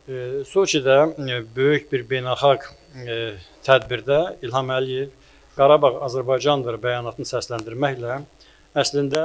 Soçidə böyük bir beynəlxalq tədbirdə İlham Əliyev Qarabağ Azərbaycandır bəyanatını səsləndirməklə əslində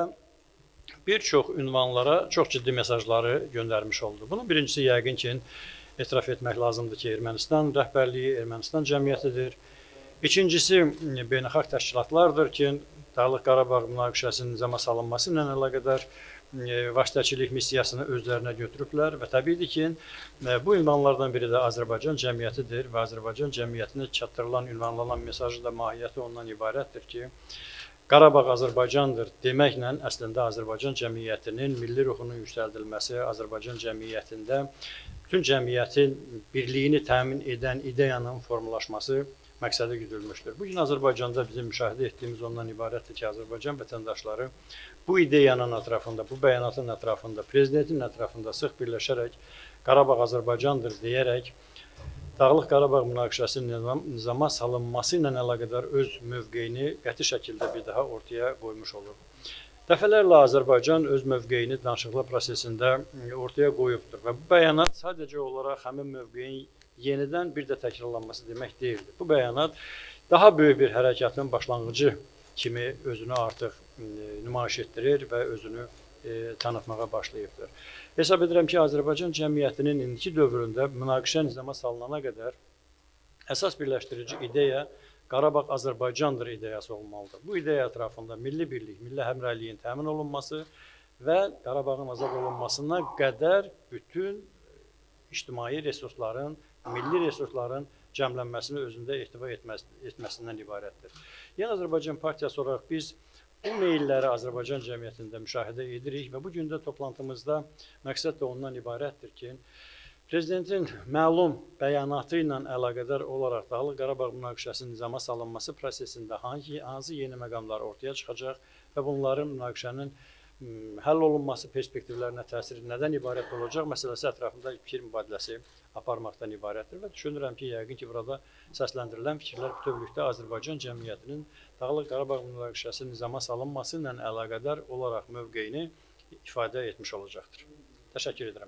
bir çox ünvanlara çox ciddi mesajları göndərmiş oldu. Bunun birincisi yəqin ki, etiraf etmək lazımdır ki, Ermənistan rəhbərliyi, Ermənistan cəmiyyətidir. İkincisi, beynəlxalq təşkilatlardır ki, Dağlıq Qarabağ münaqişəsinin nizama salınması ilə əlaqədar vasitəçilik missiyasını özlərinə götürüblər və təbiidir ki, bu ünvanlardan biri də Azərbaycan cəmiyyətidir və Azərbaycan cəmiyyətinə çatdırılan, ünvanlanan mesajı da mahiyyəti ondan ibarətdir ki, Qarabağ Azərbaycandır deməklə əslində Azərbaycan cəmiyyətinin milli ruhunun yüksəldilməsi, Azərbaycan cəmiyyətində bütün cəmiyyətin birliyini təmin edən ideyanın formalaşması məqsədi güdülmüşdür. Bugün Azərbaycanda bizim müşahidə etdiyimiz ondan ibarətdir ki, Azərbaycan vətəndaşları bu ideyanın ətrafında, bu bəyanatın ətrafında, prezidentin ətrafında sıx birləşərək Qarabağ Azərbaycandır deyərək Dağlıq Qarabağ münaqişəsinin nizama salınması ilə əlaqədar öz mövqeyini qəti şəkildə bir daha ortaya qoymuş olur. Dəfələrlə Azərbaycan öz mövqeyini danışıqlar prosesində ortaya qoyubdur və bu bəyanat sadəcə olaraq həmin mövqeyin yenidən bir də təkrarlanması demək deyildir. Bu bəyanat daha böyük bir hərəkatın başlanğıcı kimi özünü artıq nümayiş etdirir və özünü tanıtmağa başlayıbdır. Hesab edirəm ki, Azərbaycan cəmiyyətinin indiki dövründə münaqişə nizama salınana qədər əsas birləşdirici ideya Qarabağ Azərbaycandır ideyası olmalıdır. Bu ideya ətrafında milli birlik, milli həmrəyliyin təmin olunması və Qarabağın azad olunmasına qədər bütün ictimai resursların, milli resursların cəmlənməsini özündə ehtiva etməsindən ibarətdir. Yəni Azərbaycan Partiyası olaraq biz bu meylləri Azərbaycan cəmiyyətində müşahidə edirik və bugün də toplantımızda məqsəd də ondan ibarətdir ki, Prezidentin məlum bəyanatı ilə əlaqədar olaraq Dağlıq Qarabağ münaqişəsinin nizama salınması prosesində hansı yeni məqamlar ortaya çıxacaq və bunların münaqişənin həll olunması perspektivlərinə təsiri nədən ibarət olacaq məsələsi ətrafında fikir mübadiləsi aparmaqdan ibarətdir və düşünürəm ki, yəqin ki, burada səsləndirilən fikirlər bütövlükdə Azərbaycan cəmiyyətinin Dağlıq Qarabağ münaqişəsinin nizama salınması ilə əlaqədar olaraq mövqeyini ifadə etmiş olacaqdır. Təşəkkür edirəm.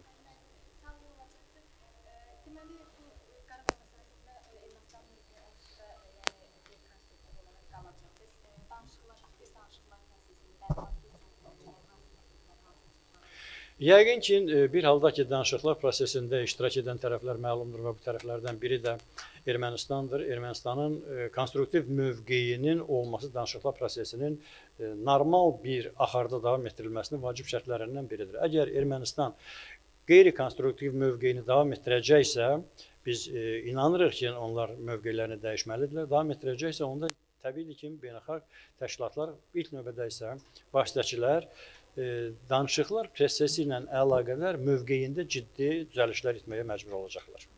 Yəqin ki, bir halda ki, danışıqlar prosesində iştirak edən tərəflər məlumdur və bu tərəflərdən biri də Ermənistandır. Ermənistanın konstruktiv mövqeyinin olması danışıqlar prosesinin normal bir axarda davam etdirilməsinin vacib şərtlərindən biridir. Əgər Ermənistan qeyri-konstruktiv mövqeyini davam etdirəcəksə, biz inanırıq ki, onlar mövqeylərini dəyişməlidirlər. Davam etdirəcəksə, onda təbiidir ki, beynəlxalq təşkilatlar ilk növbədə isə vasitəçilər danışıqlar prosesi ilə əlaqədar mövqeyində ciddi düzəlişlər etməyə məcbur olacaqlar.